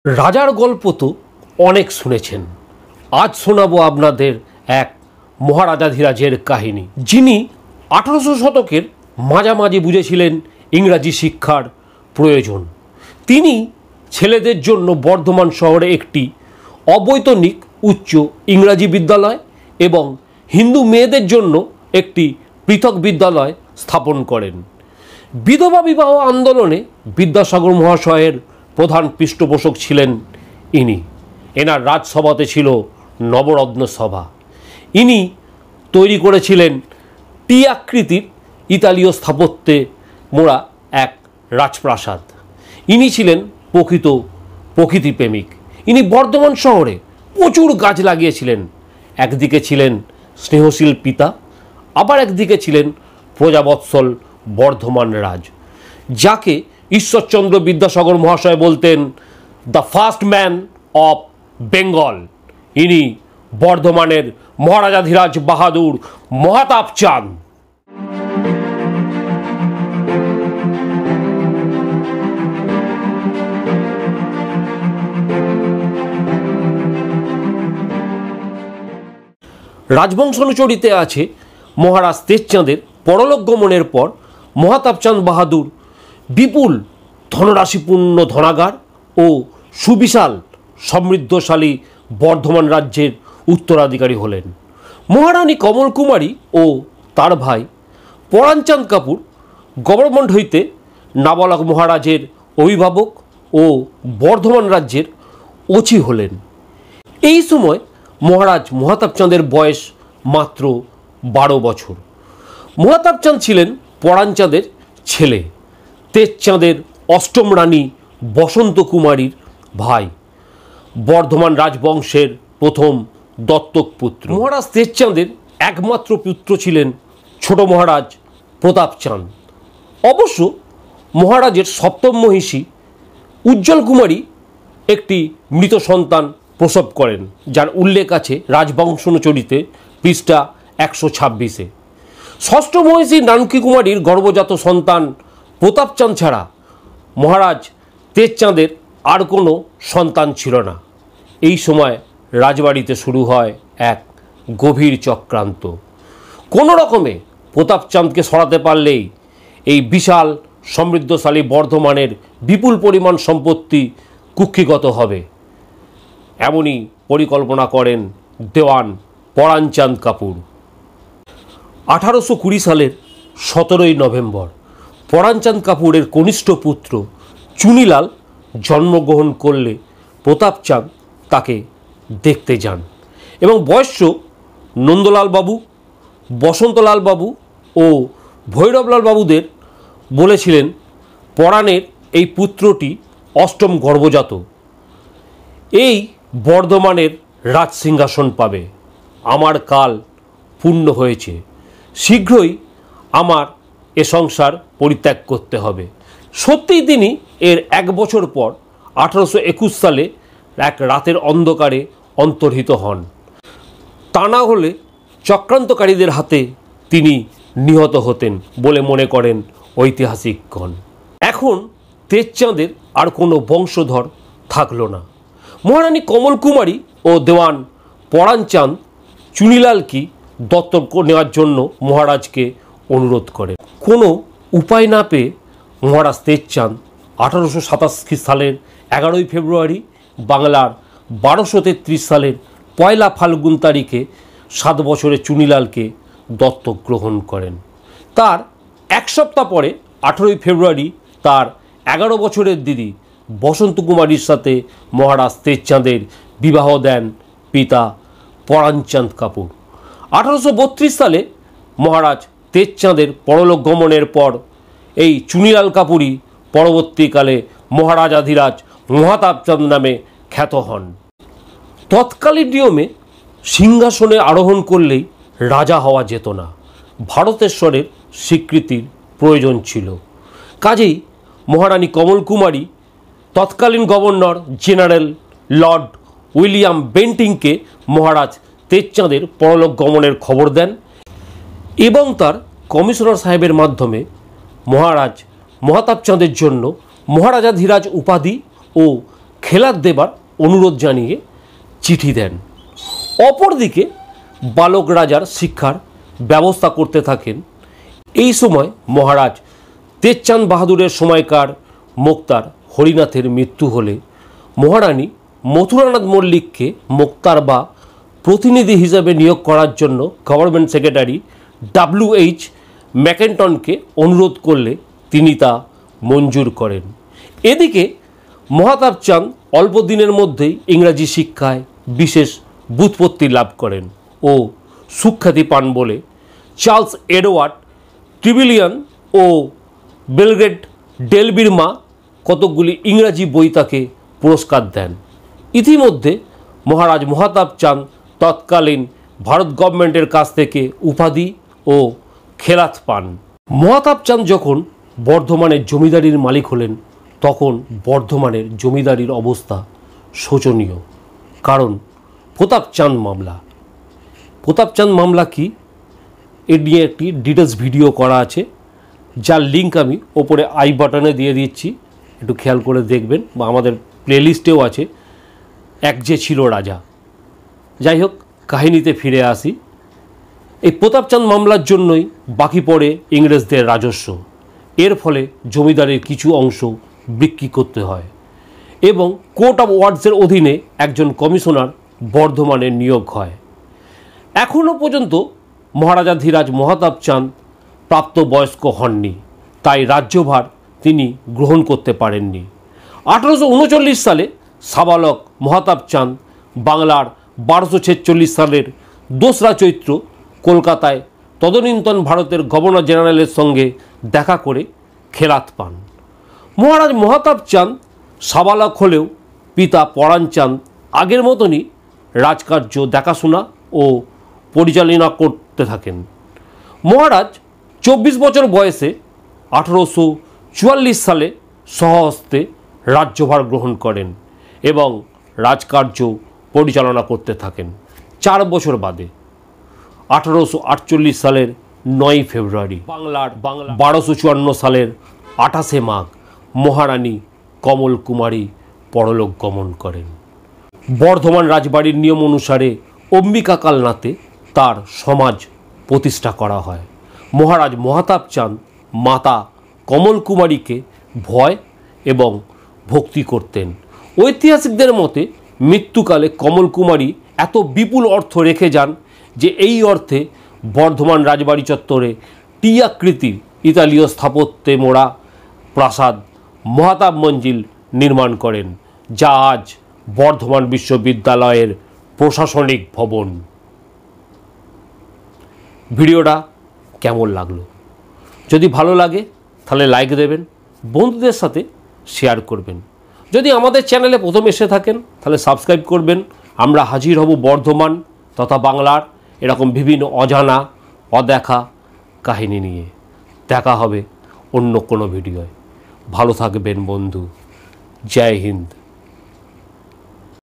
রাজার গল্প তো অনেক শুনেছেন। আজ শোনাবো আপনাদের এক মহারাজাধিরাজের কাহিনী, যিনি 1800 শতকের মাঝামাঝি বুঝেছিলেন ইংরাজি শিক্ষার প্রয়োজন। তিনি ছেলেদের জন্য বর্ধমান শহরে একটি অবৈতনিক উচ্চ ইংরাজি বিদ্যালয় এবং হিন্দু মেয়েদের জন্য একটি পৃথক বিদ্যালয় স্থাপন করেন। বিধবা বিবাহ আন্দোলনে বিদ্যাসাগর মহাশয়ের প্রধান পৃষ্ঠপোষক ছিলেন ইনি। এনার রাজসভাতে ছিল নবরত্ন সভা। ইনি তৈরি করেছিলেন টি আকৃতির ইতালীয় স্থাপত্যে মোড়া এক রাজপ্রাসাদ। ইনি ছিলেন প্রকৃত প্রকৃতিপ্রেমিক। ইনি বর্ধমান শহরে প্রচুর গাছ লাগিয়েছিলেন। একদিকে ছিলেন স্নেহশীল পিতা, আবার একদিকে ছিলেন প্রজাবৎসল বর্ধমান রাজ, যাকে ঈশ্বরচন্দ্র বিদ্যাসাগর মহাশয় বলতেন the first man of Bengal. ইনি বর্ধমানের মহারাজাধিরাজ বাহাদুর মহাতাপ চাঁদ। রাজবংশানুচরিতে আছে মহারাজ তেজচাঁদের পরলোক গমনের পর মহাতাপচাঁদ বাহাদুর বিপুল ধনরাশিপূর্ণ ধনাগার ও সুবিশাল সমৃদ্ধশালী বর্ধমান রাজ্যের উত্তরাধিকারী হলেন। মহারানী কমল কুমারী ও তার ভাই পরাণচাঁদ কাপুর গভর্নমেন্ট হইতে নাবালক মহারাজের অভিভাবক ও বর্ধমান রাজ্যের ওছি হলেন। এই সময় মহারাজ মহাতাপচাঁদের বয়স মাত্র 12 বছর। মহাতাপচাঁদ ছিলেন পরাণচাঁদের ছেলে, তেজচাঁদের অষ্টম রানী বসন্ত কুমারীর ভাই, বর্ধমান রাজবংশের প্রথম দত্তক পুত্র। মহারাজ তেজচাঁদের একমাত্র পুত্র ছিলেন ছোট মহারাজ প্রতাপচাঁদ। অবশ্য মহারাজের সপ্তম মহিষী উজ্জ্বল কুমারী একটি মৃত সন্তান প্রসব করেন, যার উল্লেখ আছে রাজবংশানুচরিতে পৃষ্ঠা 126-এ। ষষ্ঠ মহিষী নানকি কুমারীর গর্ভজাত সন্তান প্রতাপচাঁদ ছাড়া মহারাজ তেজচাঁদের আর কোনো সন্তান ছিল না। এই সময় রাজবাড়িতে শুরু হয় এক গভীর চক্রান্ত। কোনো রকমে প্রতাপচাঁদকে সরাতে পারলেই এই বিশাল সমৃদ্ধশালী বর্ধমানের বিপুল পরিমাণ সম্পত্তি কুক্ষিগত হবে, এমনই পরিকল্পনা করেন দেওয়ান পরাণচাঁদ কাপুর। 1820 সালের 17 নভেম্বর পরাণচাঁদ কাপুরের কনিষ্ঠ পুত্র চুনিলাল জন্মগ্রহণ করলে প্রতাপচাঁদ তাকে দেখতে যান এবং বয়স্য নন্দলাল বাবু, বসন্তলাল বাবু ও ভৈরবলাল বাবুদের বলেছিলেন, পরাণের এই পুত্রটি অষ্টম গর্ভজাত, এই বর্ধমানের রাজসিংহাসন পাবে। আমার কাল পূর্ণ হয়েছে, শীঘ্রই আমার এ সংসার পরিত্যাগ করতে হবে। সত্যিই তিনি এর 1 বছর পর 1821 সালে এক রাতের অন্ধকারে অন্তর্হিত হন। তা না হলে চক্রান্তকারীদের হাতে তিনি নিহত হতেন বলে মনে করেন ঐতিহাসিকগণ। এখন তেজচাঁদের আর কোনো বংশধর থাকল না। মহারানী কমল কুমারী ও দেওয়ান পরাণচাঁদ চুনিলালকে দত্তক নেওয়ার জন্য মহারাজকে অনুরোধ করেন। কোনো উপায় না পেয়ে মহারাজ তেজচাঁদ 1887 সালের 11 ফেব্রুয়ারি বাংলার 1233 সালের 1 ফাল্গুন তারিখে 7 বছরের চুনিলালকে দত্তক গ্রহণ করেন। তার 1 সপ্তাহ পরে 18 ফেব্রুয়ারি তার 11 বছরের দিদি বসন্ত কুমারীর সাথে মহারাজ তেজচাঁদের বিবাহ দেন পিতা পরাণচাঁদ কাপুর। 1832 সালে মহারাজ তেজচাঁদের পরলোক গমনের পর এই চুনিলাল কাপুরই পরবর্তীকালে মহারাজাধিরাজ মহাতাপচাঁদ নামে খ্যাত হন। তৎকালীন নিয়মে সিংহাসনে আরোহণ করলেই রাজা হওয়া যেত না, ভারতেশ্বরের স্বীকৃতির প্রয়োজন ছিল। কাজেই মহারানী কমল কুমারী তৎকালীন গভর্নর জেনারেল লর্ড উইলিয়াম বেন্টিংকে মহারাজ তেজচাঁদের পরলোক গমনের খবর দেন এবং তার কমিশনার সাহেবের মাধ্যমে মহারাজ মহাতাপচাঁদের জন্য মহারাজাধিরাজ উপাধি ও খেলাত দেবার অনুরোধ জানিয়ে চিঠি দেন। অপরদিকে বালক রাজার শিক্ষার ব্যবস্থা করতে থাকেন। এই সময় মহারাজ তেজচাঁদ বাহাদুরের সময়কার মোক্তার হরিনাথের মৃত্যু হলে মহারানী মথুরানাথ মল্লিককে মোক্তার বা প্রতিনিধি হিসাবে নিয়োগ করার জন্য গভর্নমেন্ট সেক্রেটারি WH ম্যাকেন্টনকে অনুরোধ করলে তিনি তা মঞ্জুর করেন। এদিকে মহাতাব চাঁদ অল্প দিনের মধ্যেই ইংরাজি শিক্ষায় বিশেষ ব্যুৎপত্তি লাভ করেন ও সুখ্যাতি পান বলে চার্লস এডওয়ার্ড ট্রিবিলিয়ান ও বেলগ্রেড ডেলবির মা কতকগুলি ইংরাজি বই তাকে পুরস্কার দেন। ইতিমধ্যে মহারাজ মহাতাব চাঁদ তৎকালীন ভারত গভর্নমেন্টের কাছ থেকে উপাধি ও খেলাত পান। মহাতাব চাঁদ যখন বর্ধমানের জমিদারির মালিক হলেন তখন বর্ধমানের জমিদারির অবস্থা শোচনীয়। কারণ প্রতাপচাঁদ মামলা। প্রতাপচাঁদ মামলা কি, এ নিয়ে একটি ডিটেলস ভিডিও করা আছে, যার লিঙ্ক আমি ওপরে আই বাটনে দিয়ে দিচ্ছি, একটু খেয়াল করে দেখবেন, বা আমাদের প্লেলিস্টেও আছে, এক যে ছিল রাজা। যাই হোক, কাহিনীতে ফিরে আসি। এই প্রতাপচাঁদ মামলার জন্যই বাকি পড়ে ইংরেজদের রাজস্ব। এর ফলে জমিদারের কিছু অংশ বিক্রি করতে হয় এবং কোর্ট অফ ওয়ার্ডসের অধীনে একজন কমিশনার বর্ধমানে নিয়োগ হয়। এখনও পর্যন্ত মহারাজাধিরাজ মহাতাব চাঁদ প্রাপ্তবয়স্ক হননি, তাই রাজ্যভার তিনি গ্রহণ করতে পারেননি। 1839 সালে সাবালক মহাতাব চাঁদ বাংলার 1246 সালের 2রা চৈত্র কলকাতায় তদনীন্তন ভারতের গভর্নর জেনারেলের সঙ্গে দেখা করে খেলাত পান। মহারাজ মহাতাব চাঁদ সাবালক হলেও পিতা পরাণ চাঁদ আগের মতনই রাজকার্য দেখাশোনা ও পরিচালনা করতে থাকেন। মহারাজ 24 বছর বয়সে 1844 সালে স্বহস্তে রাজ্যভার গ্রহণ করেন এবং রাজকার্য পরিচালনা করতে থাকেন। 4 বছর বাদে 1848 সালের 9 ফেব্রুয়ারি বাংলার 1254 সালের 28 মাঘ মহারানী কমল কুমারী পরলোক গমন করেন। বর্ধমান রাজবাড়ির নিয়ম অনুসারে অম্বিকাকাল নাতে তার সমাজ প্রতিষ্ঠা করা হয়। মহারাজ মহাতাব চাঁদ মাতা কমল কুমারীকে ভয় এবং ভক্তি করতেন। ঐতিহাসিকদের মতে মৃত্যুকালে কমল কুমারী এত বিপুল অর্থ রেখে যান যে এই অর্থে বর্ধমান রাজবাড়ি চত্বরে টি আকৃতির ইতালীয় স্থাপত্যে মোড়া প্রাসাদ মহাতাব মঞ্জিল নির্মাণ করেন, যা আজ বর্ধমান বিশ্ববিদ্যালয়ের প্রশাসনিক ভবন। ভিডিওটা কেমন লাগলো? যদি ভালো লাগে তাহলে লাইক দেবেন, বন্ধুদের সাথে শেয়ার করবেন। যদি আমাদের চ্যানেলে প্রথম এসে থাকেন তাহলে সাবস্ক্রাইব করবেন। আমরা হাজির হব বর্ধমান তথা বাংলার এরকম বিভিন্ন অজানা অদেখা কাহিনী নিয়ে। দেখা হবে অন্য কোনো ভিডিওয়। ভালো থাকবেন বন্ধু। জয় হিন্দ।